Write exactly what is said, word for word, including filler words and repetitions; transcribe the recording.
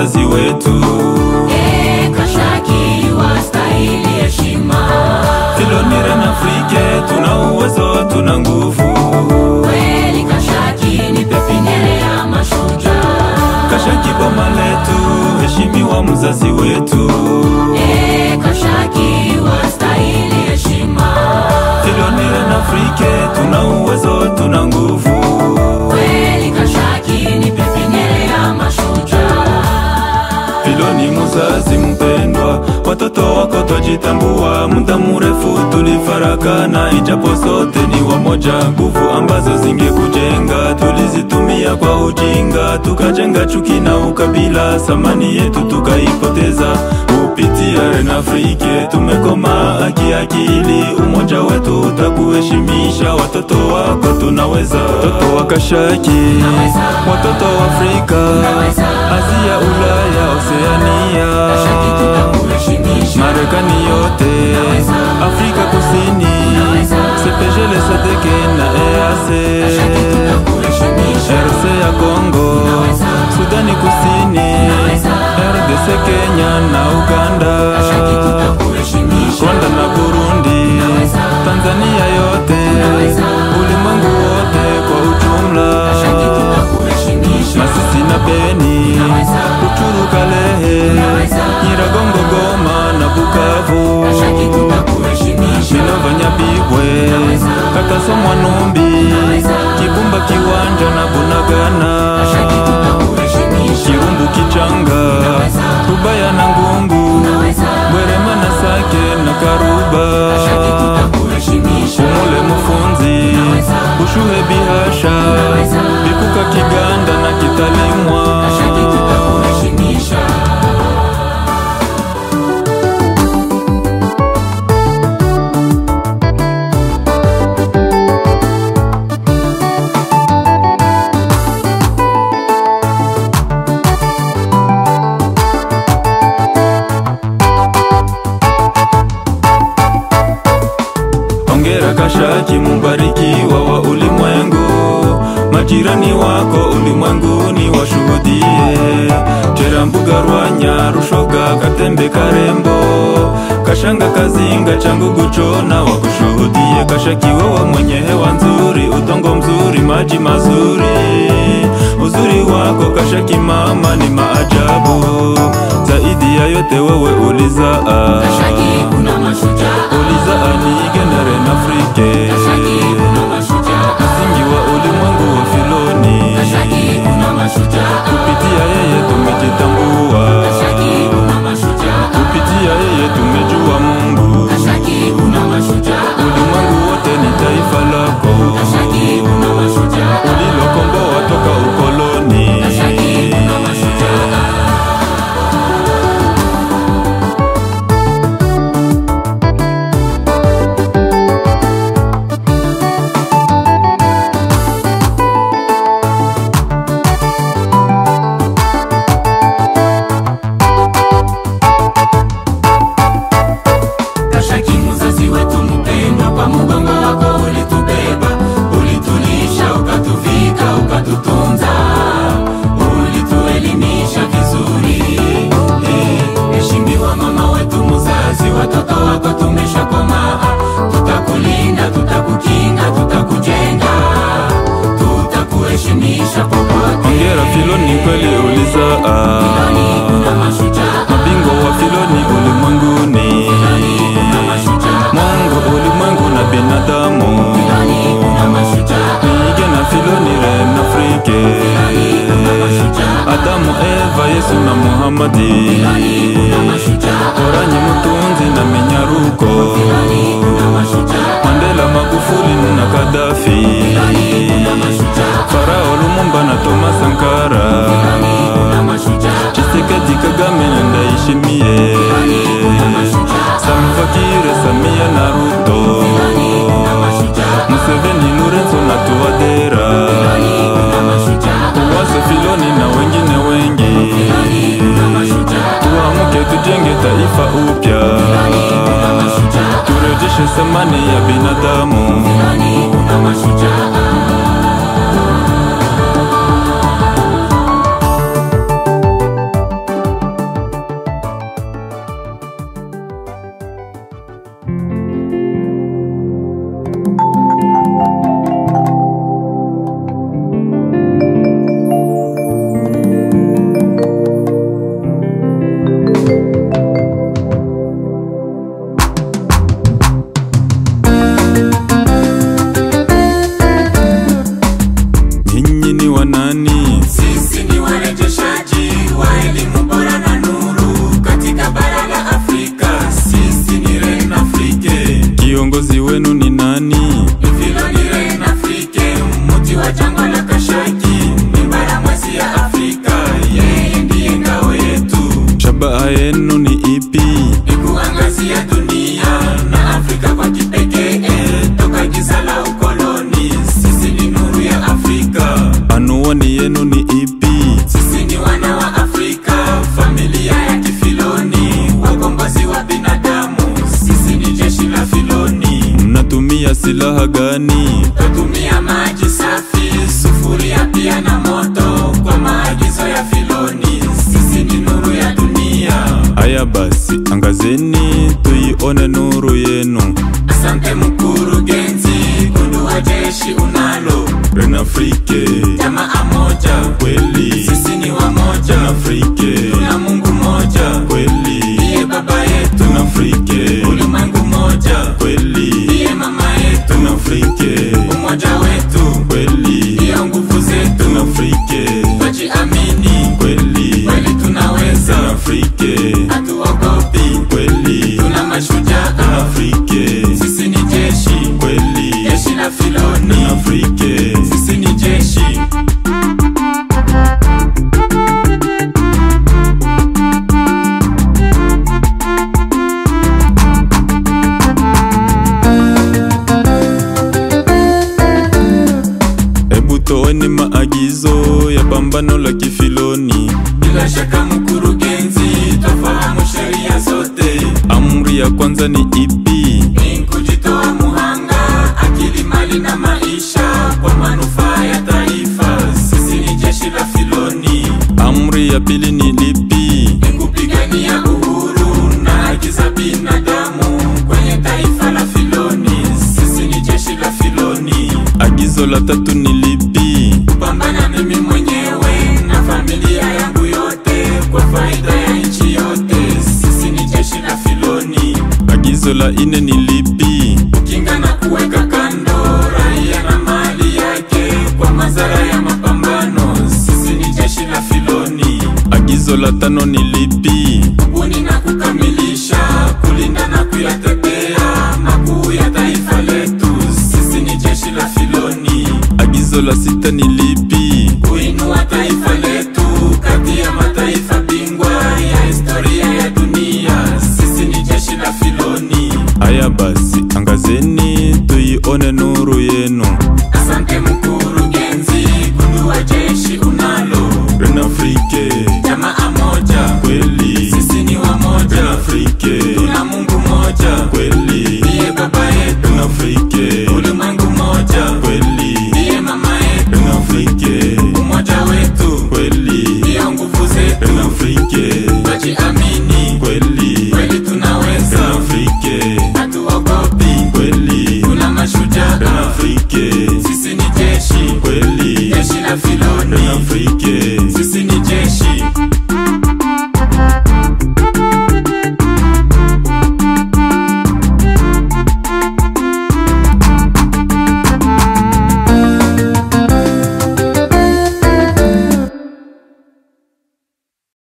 mzazi wetu. E, Kashaki wastahili heshima. Filoni Renafrike tuna uwezo, tuna nguvu. Kweli Kashaki ni pepiniere ya mashujaa. Kashaki boma letu, heshimiwa mzazi wetu. E, Kashaki wastahili heshima. Filoni Renafrike tuna uwezo, tuna nguvu. Kweli Kashaki ni pepiniere ya mashujaa. Filoni mzazi mpendwa, watoto wako twajitambua. Muda mrefu tulifarakana, ijapo sote ni wamoja. Nguvu ambazo zingekujenga tulizitumia kwa ujinga, tukajenga chuki na ukabila, samani yetu tukaipoteza. Kupitia Renafrike tumekoma akiakili, umoja wetu utakuheshimisha. Watoto wako tunaweza, watoto wa Kashaki, watoto wa Afrika, Asia, Ulaya, Oceania, Marekani yote, Afrika Kusini, C P G L, S A D C na E A C, R C ya Kongo, Sudani Kusini, R D C, Kenya na Uganda, Rwanda na Burundi, Tanzania yote, ulimwengu wote kwa ujumla, Masisi na Beni, Rutshuru, Kalehe, Nyiragongo, Goma na Bukavu, Minova, Nyabibwe, Kataso, Numbi, Kibumba, Kiwanja na Bunagana, Kirumbu, Kichanga, Rubaya na Ngungu, Bwerema na Sake na Karuba, Umule, Mufunzi, Bushuhe, Bihasha, Bikuka, Kiganda na Kitalimwa. Hongera Kashaki, mubarikiwa wa ulimwengu. Majirani wako ulimwenguni washuhudie. Cherambuga, Rwanya, Rushoga, Katembe, Karembo, Kashanga, Kazinga, Changugu, Chona wakushuhudie. Kashaki wewe mwenye hewa nzuri, udongo mzuri, maji mazuri. Uzuri wako Kashaki mama ni maajabu. Zaidi ya yote wewe ulizaa. Kashaki una mashujaa. Ulizaa Nige na Renafrike. Kashaki una mashujaa. Msingi wa ulimwengu wa Filoni. Kashaki una mashujaa. Kupitia yeye tumejitambua. Kashaki una mashujaa. Kupitia yeye tumejua Mungu. Kashaki una mashujaa. Ulimwengu wote ni taifa lako. Kashaki una mashujaa. Ulilokomboa toka ukoloni. Kashaki una mashujaa. Kashaki mzazi wetu mpendwa, kwa mgongo wako ulitubeba, ulitulisha, ukatuvika, ukatutunza, ulituelimisha vizuri. Eh, heshimiwa mama wetu mzazi, watoto wako tumeshakomaa. Tutakulinda, tutakukinga, tutakujenga, tutakuheshimisha popote. Hongera Filoni, kweli ulizaa. Filoni una mashujaa. Mabingwa wa Filoni ulimwenguni. Mungu, ulimwengu na binadamu. Filoni una mashujaa. Nige na Filoni, Renafrike, Adamu, Eva, Yesu na Muhammadi, Oranyi, Mutunzi na Minyaruko, Mandela, Magufuli na Kadafi, Farao, Lumumba na Thomas Sankara, Tshisekedi, Kagame na Ndayishimiye, Salva Kiir, Samia na Ruto, Museveni, Lorenzo na Touadera, Uwase, Filoni na wengine wengi. Tuamke, tujenge taifa upya, turejeshe thamani ya binadamu. wenu ni nani? Filoni Renafrique, muti wa jangwa la Kashaki, ni mbaramwezi ya Afrika, yeye ndiye ngao yetu. Shabaha yenu ni ipi? Ni kuangazia dunia na Afrika kwa kipekee, toka giza la ukoloni, sisi ni nuru ya Afrika. Anuani yenu ni ipi? Sisi ni wana wa Afrika, familia ya Kifiloni, wakombozi wa binadamu, sisi ni jeshi la Filoni. Mnatumia silaha gani? Tatumia maji safi, sufuria pia na moto, kwa maagizo ya Filoni, sisi ni nuru ya dunia. Haya basi, angazeni tuione nuru yenu. Asante mkurugenzi, gundua jeshi unalo. Renafrique, jamaa moja kweli, sisi ni wamoja. Renafrique, tuna Mungu moja kweli, ndiye baba yetu. Renafrique, ulimwengu moja kweli, ndiye mama yetu. Renafrique, umoja wetu kweli, ndiyo nguvu zetu. Renafrique, tujiamini, kweli, kweli tunaweza. Renafrique, hatuogopi, kweli, tuna mashujaa. Renafrique, sisi ni jeshi, kweli, jeshi la Filoni. Renafrique, sisi ni jeshi. Hebu toeni maagizo ya pambano la Kifiloni. Bila shaka mkurugenzi, tofahamu sheria zote. Amri ya kwanza ni ipi? Ni kujitoa muhanga, akili, mali na maisha, kwa manufaa ya taifa, sisi ni jeshi la Filoni. Amri ya pili ni lipi? Ni kupigania uhuru na haki za binadamu kwenye taifa la Filoni, sisi ni jeshi la Filoni. Agizo la tatu ni lipi? Kupambana mimi mwenyewe na familia yangu yote, kwa faida ya nchi yote, sisi ni jeshi la Filoni. Agizo la ine ni lipi? Kinga na kuweka kando raia na mali yake, kwa madhara ya mapambano, sisi ni jeshi la Filoni. Agizo la tano ni lipi? Kubuni na kukamilisha, kulinda na kuyatetea makuu ya taifa letu, sisi ni jeshi la Filoni. Agizo la sita ni lipi? Kuinua taifa letu kati ya mataifa bingwa ya historia ya dunia, sisi ni jeshi la Filoni. Haya basi, angazeni tuione nuru yenu. Asante mkurugenzi, gundua jeshi unalo. Renafrique, jamaa moja kweli, sisi ni wamoja. Renafrique, tuna Mungu moja, kweli, ndiye baba yetu. Renafrique, ulimwengu moja, kweli, ndiye mama yetu. Renafrique, umoja wetu, kweli, ndiyo nguvu zetu. Renafrique, tujiamini,